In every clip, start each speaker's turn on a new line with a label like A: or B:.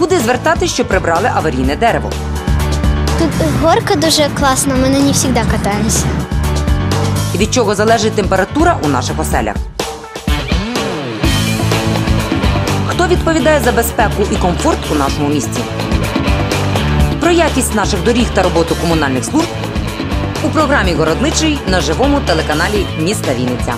A: Куди звертатись, що прибрали аварійне дерево?
B: Тут горка дуже класна, ми на ній завжди катаємося.
A: Від чого залежить температура у наших оселях? Хто відповідає за безпеку і комфорт у нашому місті? Про якість наших доріг та роботу комунальних служб у програмі «Городничий» на живому телеканалі міста Вінниця.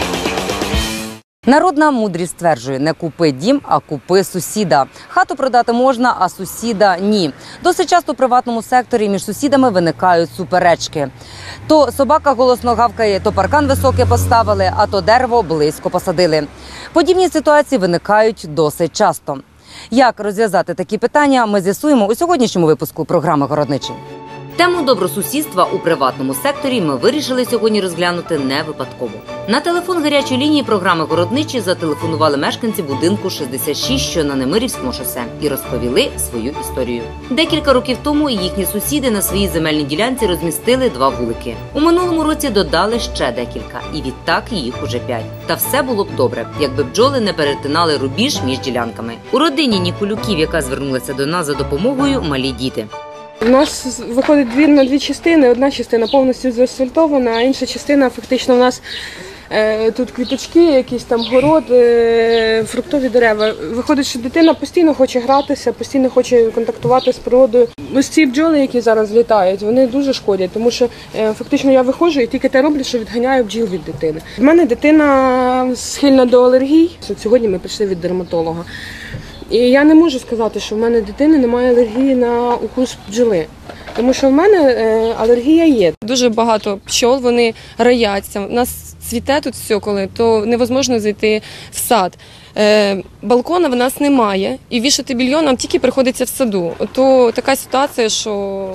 A: Народна мудрість стверджує: не купи дім, а купи сусіда. Хату продати можна, а сусіда – ні. Досить часто у приватному секторі між сусідами виникають суперечки. То собака голосно гавкає, то паркан високий поставили, а то дерево близько посадили. Подібні ситуації виникають досить часто. Як розв'язати такі питання, ми з'ясуємо у сьогоднішньому випуску програми «Городничий». Тему добросусідства у приватному секторі ми вирішили сьогодні розглянути не випадково. На телефон гарячої лінії програми «Городничий» зателефонували мешканці будинку 66, що на Немирівському шосе, і розповіли свою історію. Декілька років тому їхні сусіди на своїй земельній ділянці розмістили 2 вулики. У минулому році додали ще декілька, і відтак їх уже 5. Та все було б добре, якби бджоли не перетинали рубіж між ділянками. У родині Ніколюків, яка звернулася до нас за допомогою, малі діти.
C: У нас виходить двір на 2 частини. Одна частина повністю заасфальтована, а інша частина фактично у нас тут квіточки, якісь там город, фруктові дерева. Виходить, що дитина постійно хоче гратися, постійно хоче контактувати з природою. Ось ці бджоли, які зараз літають, вони дуже шкодять, тому що фактично я виходжу і тільки те роблю, що відганяю бджіл від дитини. В мене дитина схильна до алергій. Сьогодні ми прийшли від дерматолога. І я не можу сказати, що в мене дитини немає алергії на укус бджоли, тому що в мене алергія є.
D: Дуже багато пчол, вони рояться. У нас цвіте тут все, коли, то невозможно зайти в сад. Балкона в нас немає, і вішати більйон нам тільки приходиться в саду. То така ситуація, що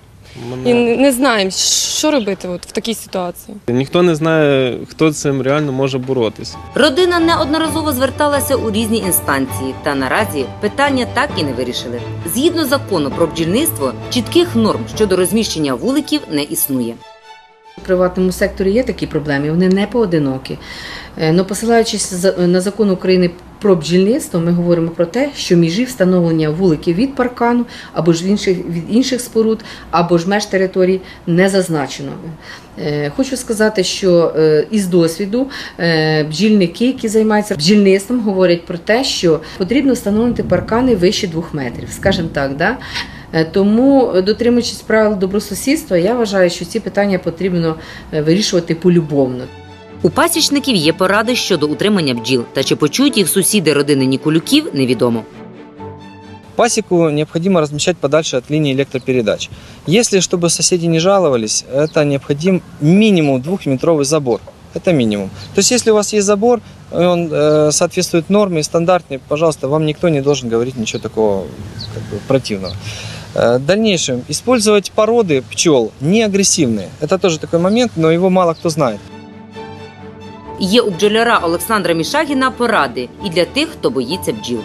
D: і не знаємо, що робити в такій ситуації.
E: Ніхто не знає, хто з цим реально може боротися.
A: Родина неодноразово зверталася у різні інстанції, та наразі питання так і не вирішили. Згідно закону про бджільництво, чітких норм щодо розміщення вуликів не існує. У приватному секторі є такі проблеми, вони не поодинокі. Но посилаючись на закон України про бджільництво, ми говоримо про те, що межі встановлення вуликів від паркану, або ж від інших споруд, або ж меж територій не зазначено. Хочу сказати, що із досвіду бджільники, які займаються бджільництвом, говорять про те, що потрібно встановити паркани вище 2 метрів, скажімо так, да? Тому, дотримуючись правил добросусідства, я вважаю, що ці питання потрібно вирішувати полюбовно. У пасічників є поради щодо утримання бджіл, та чи почують їх сусіди родини Ніколюків, невідомо.
F: Пасеку необходимо размещать подальше от линии электропередач. Если, чтобы соседи не жаловались, это необходим минимум 2-метровый забор. Это минимум. То есть, если у вас есть забор, он соответствует норме, стандартной, пожалуйста, вам никто не должен говорить ничего такого противного. В дальнейшем использовать породы пчел не агрессивные. Это тоже такой момент, но его мало кто знает.
A: Є у бджоляра Олександра Мішагіна поради і для тих, хто боїться бджіл.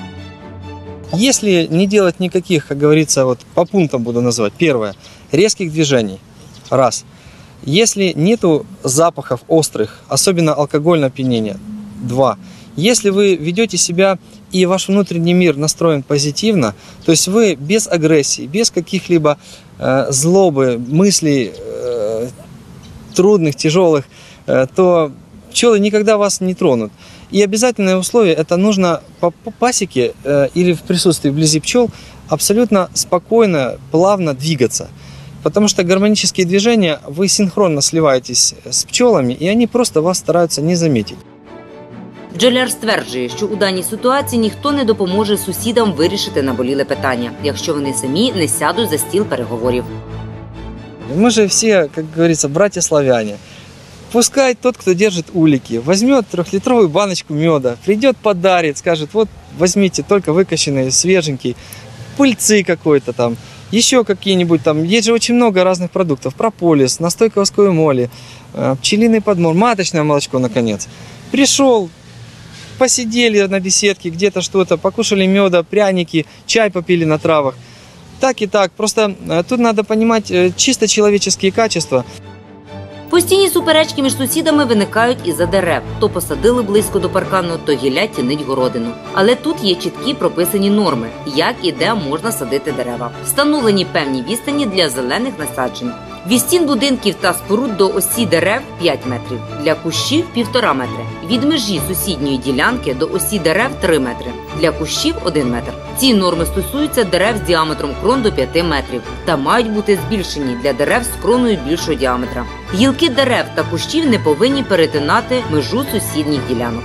F: Если не делать никаких, как говорится, вот по пунктам буду называть. Первое. Резких движений. Раз. Если нету запахов острых, особенно алкогольного опьянения. 2. Если вы ведете себя и ваш внутренний мир настроен позитивно, то есть вы без агрессии, без каких-либо злобы, мыслей трудных, тяжелых, то пчелы никогда вас не тронут. И обязательное условие – это нужно по пасеке или в присутствии вблизи пчел абсолютно спокойно, плавно двигаться. Потому что гармонические движения, вы синхронно сливаетесь с пчелами, и они просто вас стараются не заметить.
A: Бджоляр стверджує, що у даній ситуації ніхто не допоможе сусідам вирішити наболіле питання, якщо вони самі не сядуть за стіл переговорів.
F: Мы же все, как говорится, братья-славяне. Пускай тот, кто держит улики, возьмет 3-литровую баночку меда, придет, подарит, скажет: вот возьмите, только выкачанный, свеженький, пыльцы какой-то там, еще какие-нибудь там, есть же очень много разных продуктов, прополис, настойка восковой моли, пчелиный подмор, маточное молочко, наконец. Пришел, посидели на беседке, где-то что-то, покушали меда, пряники, чай попили на травах. Так и так, просто тут надо понимать чисто человеческие качества.
A: Постійні суперечки між сусідами виникають із-за дерев. То посадили близько до паркану, то гілля тінить городину. Але тут є чіткі прописані норми, як і де можна садити дерева. Встановлені певні відстані для зелених насаджень. Від стін будинків та споруд до осі дерев 5 метрів, для кущів 1,5 метри. Від межі сусідньої ділянки до осі дерев 3 метри, для кущів 1 метр. Ці норми стосуються дерев з діаметром крон до 5 метрів та мають бути збільшені для дерев з кроною більшого діаметра. Гілки дерев та кущів не повинні перетинати межу сусідніх ділянок.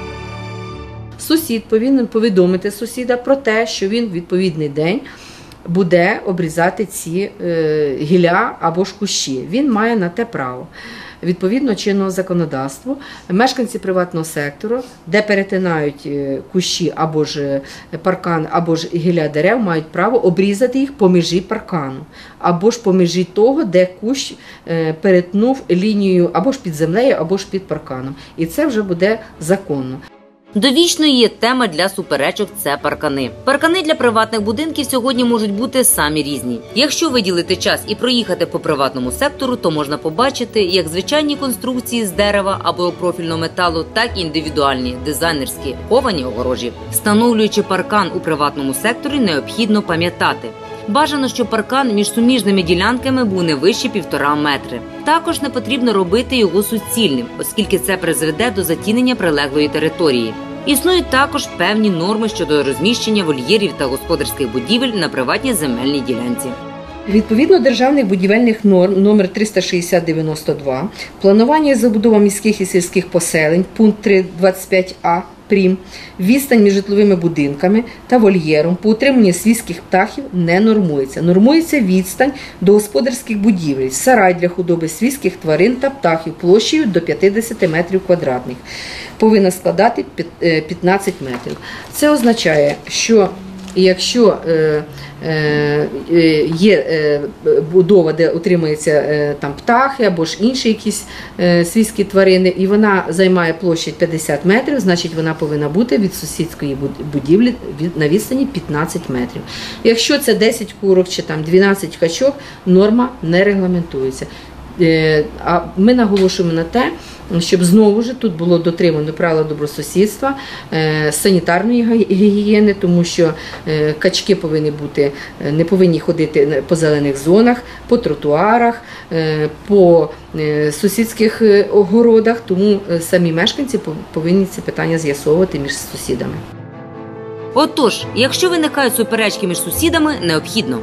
G: Сусід повинен повідомити сусіда про те, що він в відповідний день буде обрізати ці гілля або ж кущі. Він має на те право. Відповідно чинного законодавства, мешканці приватного сектору, де перетинають кущі або ж паркан, або ж гілля дерев, мають право обрізати їх по межі паркану, або ж по межі того, де кущ перетнув лінію або ж під землею, або ж під парканом. І це вже буде законно.
A: Довічною є тема для суперечок – це паркани. Паркани для приватних будинків сьогодні можуть бути самі різні. Якщо виділити час і проїхати по приватному сектору, то можна побачити як звичайні конструкції з дерева або профільного металу, так і індивідуальні, дизайнерські, ковані огорожі. Встановлюючи паркан у приватному секторі, необхідно пам'ятати. Бажано, щоб паркан між суміжними ділянками був не вище 1,5 метри. Також не потрібно робити його суцільним, оскільки це призведе до затінення прилеглої території. Існують також певні норми щодо розміщення вольєрів та господарських будівель на приватній земельній ділянці.
G: Відповідно державних будівельних норм номер 360/92, планування і забудова міських і сільських поселень, пункт 3.25а, прим, відстань між житловими будинками та вольєром по утриманню свійських птахів не нормується. Нормується відстань до господарських будівель, сарай для худоби свійських тварин та птахів площею до 50 метрів квадратних. Повинна складати 15 метрів. Це означає, що якщо є будова, де утримуються там птахи або ж інші якісь свійські тварини, і вона займає площадь 50 метрів, значить вона повинна бути від сусідської будівлі на відстані 15 метрів. Якщо це 10 курок чи там 12 качок, норма не регламентується. А ми наголошуємо на те, щоб знову ж тут було дотримано правила добросусідства, санітарної гігієни, тому що качки не повинні ходити по зелених зонах, по тротуарах, по сусідських огородах, тому самі мешканці повинні ці питання з'ясовувати між сусідами.
A: Отож, якщо виникають суперечки між сусідами, необхідно: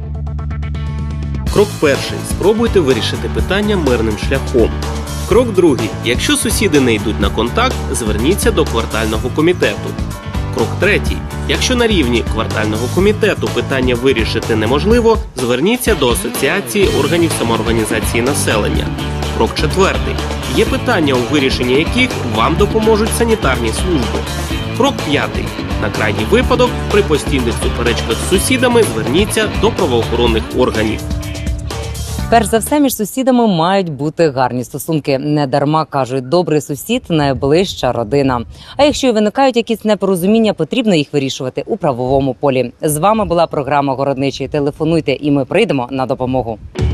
H: Крок перший. Спробуйте вирішити питання мирним шляхом. Крок другий. Якщо сусіди не йдуть на контакт, зверніться до квартального комітету. Крок третій. Якщо на рівні квартального комітету питання вирішити неможливо, зверніться до Асоціації органів самоорганізації населення. Крок четвертий. Є питання, у вирішенні яких вам допоможуть санітарні служби. Крок п'ятий. На крайній випадок, при постійних суперечках з сусідами зверніться до правоохоронних органів.
A: Перш за все, між сусідами мають бути гарні стосунки. Недарма кажуть, добрий сусід – найближча родина. А якщо і виникають якісь непорозуміння, потрібно їх вирішувати у правовому полі. З вами була програма «Городничий». Телефонуйте, і ми прийдемо на допомогу.